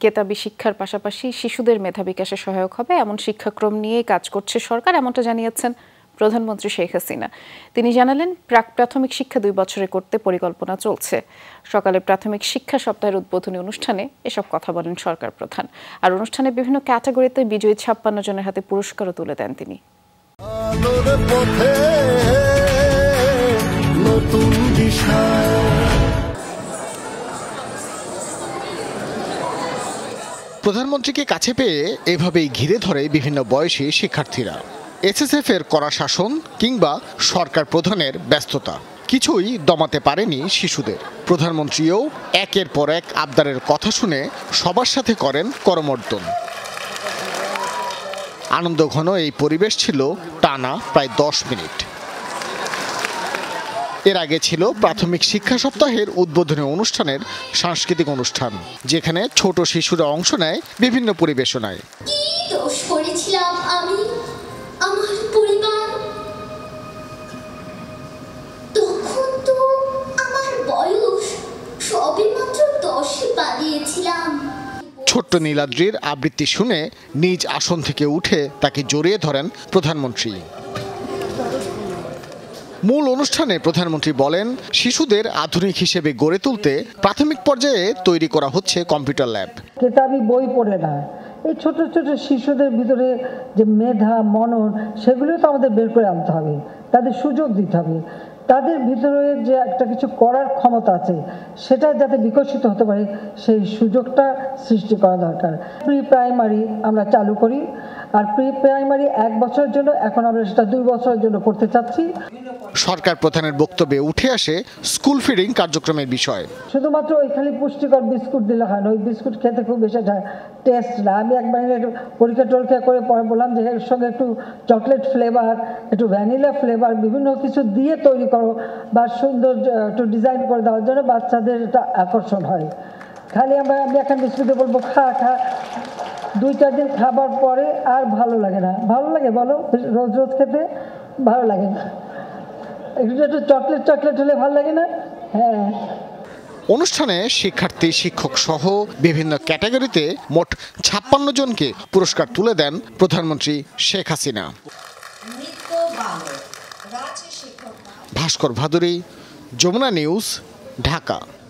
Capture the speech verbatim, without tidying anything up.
কেতাবি শিক্ষার পাশাপাশি শিশুদের মেধা বিকাশে সহায়ক হবে এমন শিক্ষাক্রম নিয়েই কাজ করছে সরকার, এমনটা জানিয়েছেন প্রধানমন্ত্রী শেখ হাসিনা। তিনি জানালেন, প্রাক প্রাথমিক শিক্ষা দুই বছরে করতে পরিকল্পনা চলছে। সকালে প্রাথমিক শিক্ষা সপ্তাহের উদ্বোধনী অনুষ্ঠানে এসব কথা বলেন সরকার প্রধান। আর অনুষ্ঠানে বিভিন্ন ক্যাটাগরিতে বিজয়ী ছাপ্পান্ন জনের হাতে পুরস্কারও তুলে দেন তিনি। প্রধানমন্ত্রীকে কাছে পেয়ে এভাবেই ঘিরে ধরে বিভিন্ন বয়সী শিক্ষার্থীরা। এসএসএফ এর কড়া শাসন কিংবা সরকার প্রধানের ব্যস্ততা কিছুই দমাতে পারেনি শিশুদের। প্রধানমন্ত্রীও একের পর এক আবদারের কথা শুনে সবার সাথে করেন করমর্দন। আনন্দঘন এই পরিবেশ ছিল টানা প্রায় দশ মিনিট। এর আগে ছিল প্রাথমিক শিক্ষা সপ্তাহের উদ্বোধনী অনুষ্ঠানের সাংস্কৃতিক অনুষ্ঠান, যেখানে ছোট শিশুরা অংশ নেয় বিভিন্ন পরিবেশনায়। কি দোষ করেছিলাম আমি, আমার পরিবার? তখন তো আমার বয়স সবে মাত্র দশে পা দিয়েছিলাম। ছোট্ট নীলাদ্রির আবৃত্তি শুনে নিজ আসন থেকে উঠে তাকে জড়িয়ে ধরেন প্রধানমন্ত্রী। মূল অনুষ্ঠানে প্রধানমন্ত্রী বলেন, শিশুদের আধুনিক হিসেবে গড়ে তুলতে প্রাথমিক পর্যায়ে তৈরি করা হচ্ছে কম্পিউটার ল্যাব। কেতাবি বই পড়ে না, এই ছোট ছোট শিশুদের ভিতরে যে মেধা মনন, সেগুলো তো আমাদের বের করে আনতে হবে, তাদের সুযোগ দিতে হবে। তাদের ভিতরে যে একটা কিছু করার ক্ষমতা আছে, সেটা যাতে বিকশিত হতে পারে, সেই সুযোগটা সৃষ্টি করা দরকার। প্রি প্রাইমারি আমরা চালু করি, আর প্রি প্রাইমারি এক বছরের জন্য, এখন আমরা সেটা দুই বছরের জন্য করতে চাচ্ছি। সরকার প্রধানের বক্তব্যে উঠে আসে স্কুল ফিডিং কার্যক্রমের বিষয়। শুধুমাত্র ওই খালি পুষ্টিকর বিস্কুট দিলে হয় না, ওই বিস্কুট খেতে খুব বেশি টেস্ট না। আমি একবার একটু পরীক্ষা টরীক্ষা করে পরে বললাম যে এর সঙ্গে একটু চকলেট ফ্লেভার, একটু ভ্যানিলা ফ্লেভার, বিভিন্ন কিছু দিয়ে তৈরি করো বা সুন্দর একটু ডিজাইন করে দেওয়ার জন্য বাচ্চাদের এটা আকর্ষণ হয়। খালি আমরা আমি এখন বিস্কুটে বলবো খা খা, দুই চার দিন খাবার পরে আর ভালো লাগে না। ভালো লাগে বলো, রোজ রোজ খেতে ভালো লাগে না। একটু একটু চকলেট চকলেট হলে ভালো লাগে না? হ্যাঁ। অনুষ্ঠানে শিক্ষার্থী, শিক্ষক সহ বিভিন্ন ক্যাটাগরিতে মোট ছাপ্পান্ন জনকে পুরস্কার তুলে দেন প্রধানমন্ত্রী শেখ হাসিনা। ভাস্কর ভাদুরী, যমুনা নিউজ, ঢাকা।